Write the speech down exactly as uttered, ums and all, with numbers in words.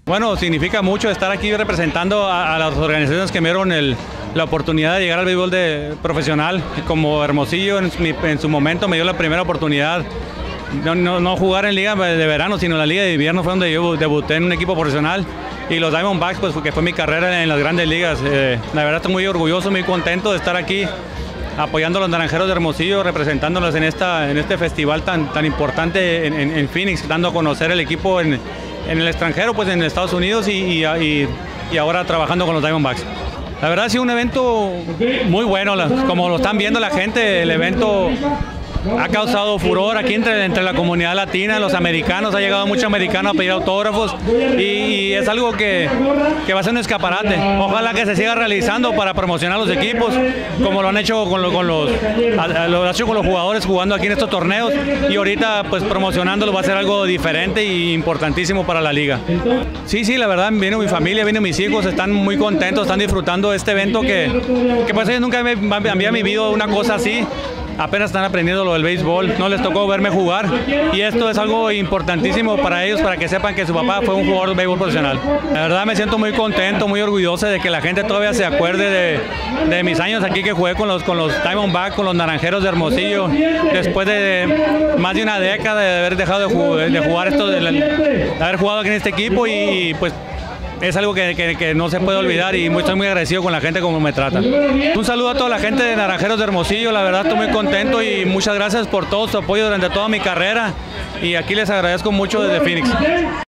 Bueno, significa mucho estar aquí representando a, a las organizaciones que me dieron el, la oportunidad de llegar al béisbol de, profesional, como Hermosillo en, mi, en su momento me dio la primera oportunidad. No, no, no jugar en liga de verano, sino en la liga de invierno fue donde yo debuté en un equipo profesional. Y los Diamondbacks, pues que fue mi carrera en las grandes ligas. Eh, la verdad estoy muy orgulloso, muy contento de estar aquí apoyando a los Naranjeros de Hermosillo, representándolos en, esta, en este festival tan, tan importante en, en, en Phoenix, dando a conocer el equipo en, en el extranjero, pues en Estados Unidos y, y, y ahora trabajando con los Diamondbacks. La verdad ha sido un evento muy bueno, como lo están viendo la gente, el evento ha causado furor aquí entre, entre la comunidad latina, los americanos, ha llegado mucho americano a pedir autógrafos y, y es algo que, que va a ser un escaparate. Ojalá que se siga realizando para promocionar los equipos, como lo han hecho con, lo, con, los, lo han hecho con los jugadores jugando aquí en estos torneos y ahorita pues promocionándolo va a ser algo diferente e importantísimo para la liga. Sí, sí, la verdad, vino mi familia, vino mis hijos, están muy contentos, están disfrutando de este evento que, que pues ellos nunca me habían vivido una cosa así. Apenas están aprendiendo lo del béisbol, no les tocó verme jugar y esto es algo importantísimo para ellos, para que sepan que su papá fue un jugador de béisbol profesional. La verdad me siento muy contento, muy orgulloso de que la gente todavía se acuerde de, de mis años aquí que jugué con los, con los Diamondbacks, con los Naranjeros de Hermosillo, después de más de una década de haber dejado de jugar, de jugar esto, de, de haber jugado aquí en este equipo y, y pues es algo que, que, que no se puede olvidar y estoy muy agradecido con la gente como me trata. Un saludo a toda la gente de Naranjeros de Hermosillo, la verdad estoy muy contento y muchas gracias por todo su apoyo durante toda mi carrera y aquí les agradezco mucho desde Phoenix.